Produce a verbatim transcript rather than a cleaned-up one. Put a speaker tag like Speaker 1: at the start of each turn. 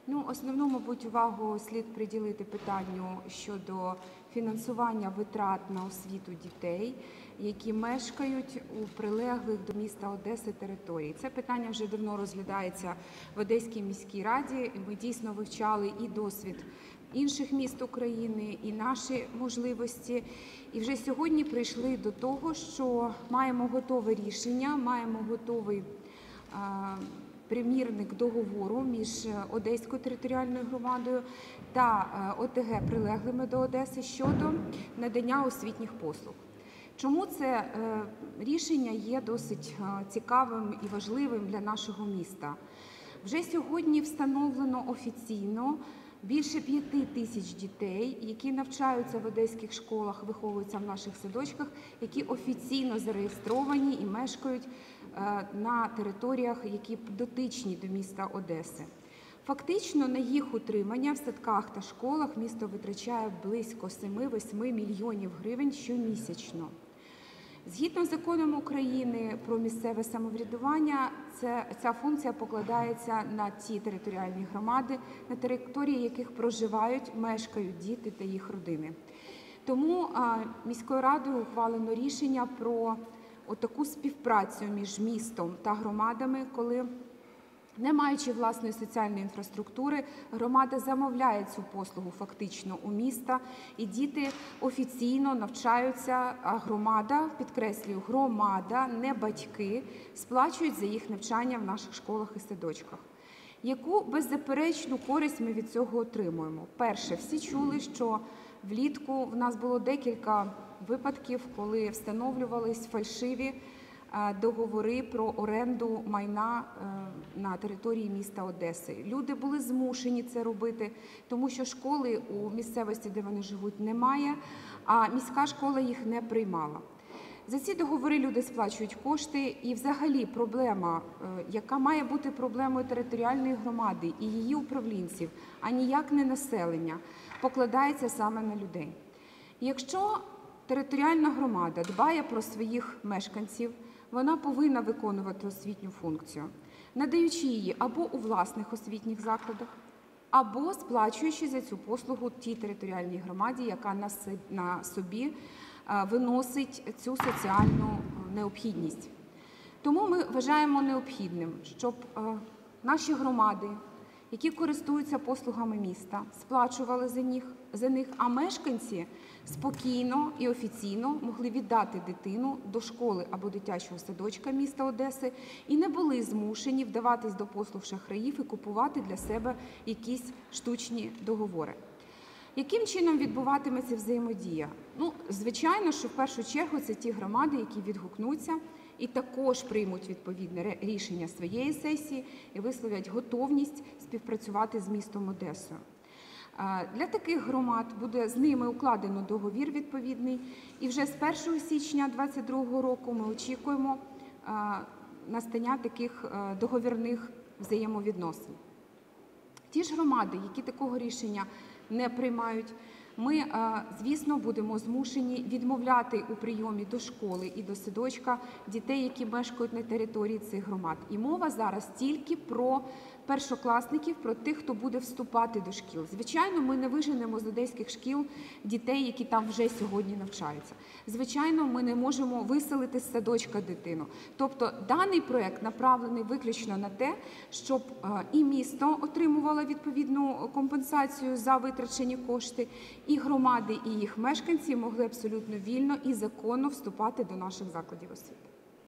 Speaker 1: Ну, основну, мабуть, увагу слід приділити питанню щодо фінансування витрат на освіту дітей, які мешкають у прилеглих до міста Одеси території. Це питання вже давно розглядається в Одеській міській раді. Ми дійсно вивчали і досвід інших міст України, і наші можливості. І вже сьогодні прийшли до того, що маємо готове рішення, маємо готовий примірник договору між Одеською територіальною громадою та ОТГ, прилеглими до Одеси, щодо надання освітніх послуг. Чому це рішення є досить цікавим і важливим для нашого міста? Вже сьогодні встановлено офіційно більше п'яти тисяч дітей, які навчаються в одеських школах, виховуються в наших садочках, які офіційно зареєстровані і мешкають на територіях, які дотичні до міста Одеси. Фактично на їх утримання в садках та школах місто витрачає близько семи-восьми мільйонів гривень щомісячно. Згідно з законом України про місцеве самоврядування, це, ця функція покладається на ті територіальні громади, на території яких проживають, мешкають діти та їх родини. Тому а, міською радою ухвалено рішення про отаку співпрацю між містом та громадами, коли, не маючи власної соціальної інфраструктури, громада замовляє цю послугу фактично у міста, і діти офіційно навчаються, а громада, підкреслюю, громада, не батьки, сплачують за їх навчання в наших школах і садочках. Яку беззаперечну користь ми від цього отримуємо? Перше, всі чули, що влітку в нас було декілька випадків, коли встановлювались фальшиві договори про оренду майна на території міста Одеси. Люди були змушені це робити, тому що школи у місцевості, де вони живуть, немає, а міська школа їх не приймала. За ці договори люди сплачують кошти, і взагалі проблема, яка має бути проблемою територіальної громади і її управлінців, а ніяк не населення, покладається саме на людей. Якщо територіальна громада дбає про своїх мешканців, вона повинна виконувати освітню функцію, надаючи її або у власних освітніх закладах, або сплачуючи за цю послугу тій територіальній громаді, яка на собі виносить цю соціальну необхідність. Тому ми вважаємо необхідним, щоб наші громади, які користуються послугами міста, сплачували за них, за них, а мешканці спокійно і офіційно могли віддати дитину до школи або дитячого садочка міста Одеси і не були змушені вдаватись до послуг шахраїв і купувати для себе якісь штучні договори. Яким чином відбуватиметься взаємодія? Ну, звичайно, що в першу чергу це ті громади, які відгукнуться і також приймуть відповідне рішення своєї сесії і висловлять готовність співпрацювати з містом Одесою. Для таких громад буде з ними укладено договір відповідний, і вже з першого січня дві тисячі двадцять другого року ми очікуємо настання таких договірних взаємовідносин. Ті ж громади, які такого рішення не приймають, ми, звісно, будемо змушені відмовляти у прийомі до школи і до садочка дітей, які мешкають на території цих громад. І мова зараз тільки про першокласників, про тих, хто буде вступати до шкіл. Звичайно, ми не виженемо з одеських шкіл дітей, які там вже сьогодні навчаються. Звичайно, ми не можемо виселити з садочка дитину. Тобто даний проєкт направлений виключно на те, щоб і місто отримувало відповідну компенсацію за витрачені кошти, і громади, і їх мешканці могли абсолютно вільно і законно вступати до наших закладів освіти.